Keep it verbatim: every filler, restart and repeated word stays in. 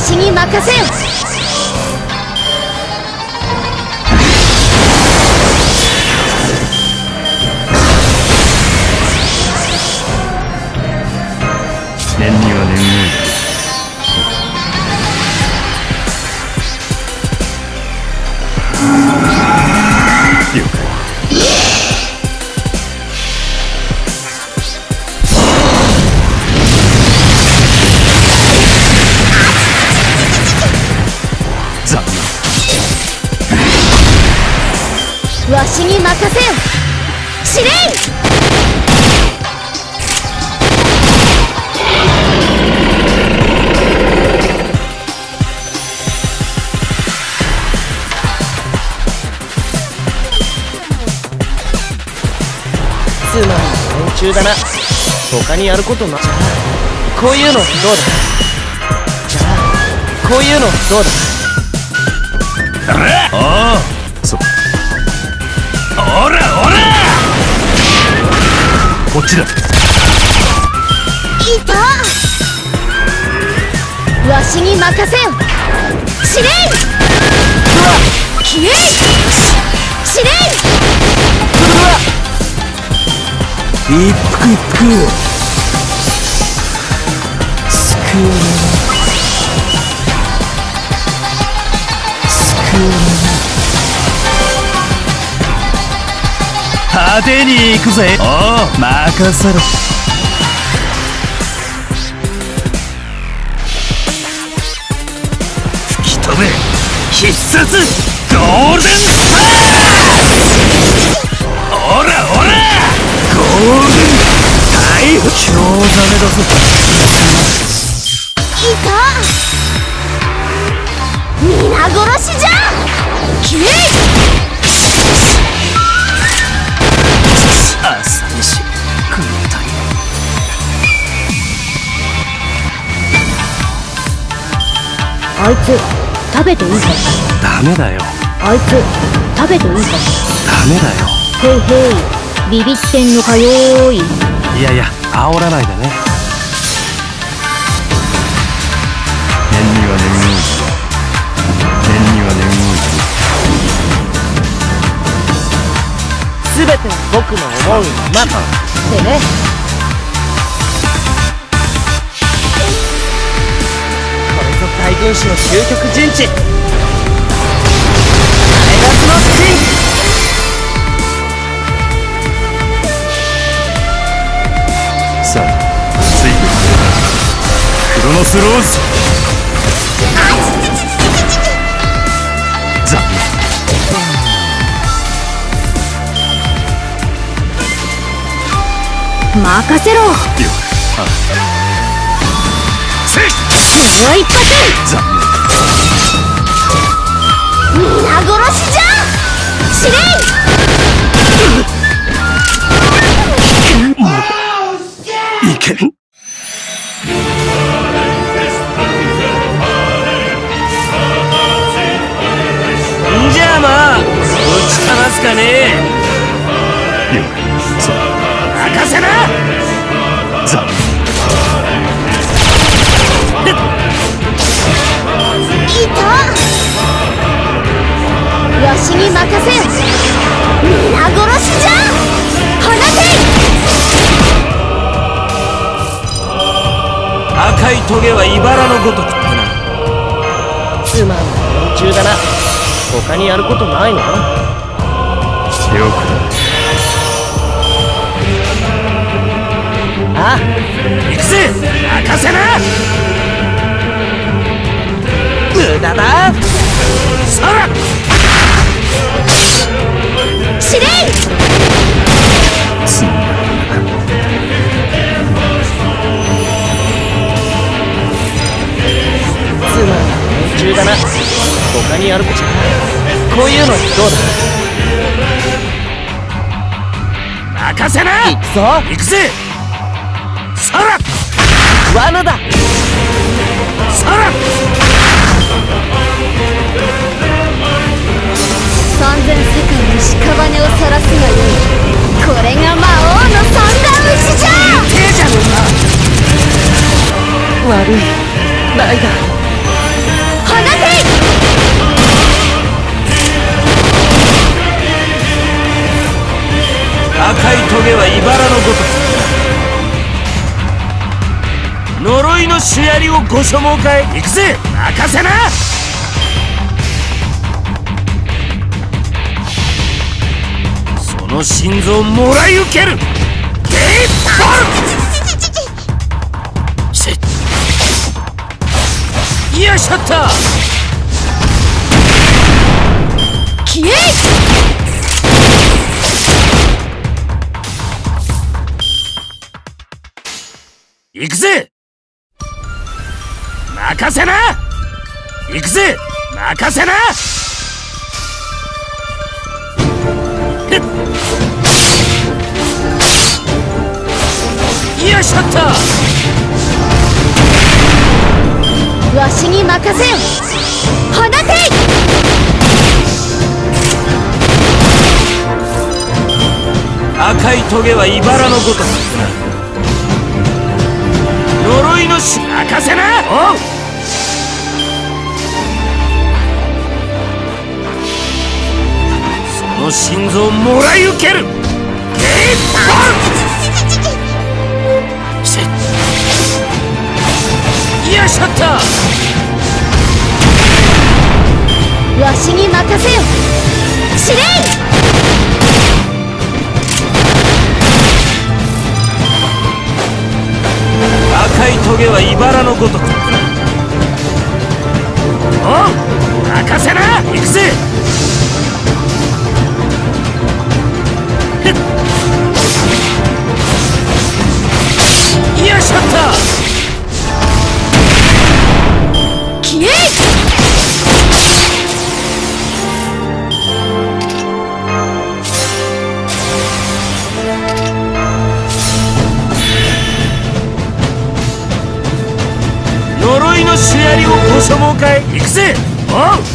しに任せよ。 念には念を了解。残念。 わしに任せよ。司令。 つまんない連中だな。他にやることな。じゃあこういうのどうだ。じゃあこういうのどうだ。 ああ、そう。おらおら、こっちだ。 いた。わしに任せよ。司令。消え。司令。 一服一服。救うの救うの派手に行くぜ。おお、任せろ。吹き飛べ必殺ゴールデンスター。おらおら、ゴールデン逮捕。チョウザメだぞ。 いた。皆殺しじゃ。消え。 朝飯食ったよ。 あいつ食べていいか。 ダメだよ。 あいつ食べていいか。 ダメだよ。 へいへい、ビビってんのかよーい。 いやいや、煽らないでね。念には念を念には念をすべては僕の思うままでね。これぞ大軍師の究極陣地。タイガースのスピン。 さあ、ついてくれ。クロノスローズ。残念。任せろ。 了解。あせい。 もう一発。 残念。皆殺しじゃ。司令。 いけん。 じゃあまあぶちかますかね。 了解。さあ、 任せな。 残念。 いた。わしに任せよ。皆殺しじゃ。放て。 赤いトゲは茨のごとくってな。つまんない連中だな。他にやることないの。 よくああ、行くぜ。任せな。無駄だ。そら。 司令。 すんなりつまんない連中だな。他にやることじゃない。こういうのどうだ。任せな。行くぞ。行くぜ。そら。罠だ。そら。 三千世界に屍を晒すがよい。これが魔王の三段打ちじゃ。 手じゃねえか。悪いライダー。 赤いトゲは茨のごとく、呪いのシュヤリをご所望かい。行くぜ、任せな。その心臓をもらい受ける。ゲイボルせっよいしょっと。 消え行くぜ、任せな。行くぜ、任せな。よいしょっと。 わしに任せよ。放て。 赤いトゲは茨のごとく、呪いのし任せな。おう。その心臓をもらい受ける。ゲイボルせっよいしょっと。 わしに任せよ。司令。 赤いトゲは茨のごとく、おう、任せな。行くぜ。よいしょっと。 消え。 呪いのシュヤリをご所望かい。行くぜ。おう。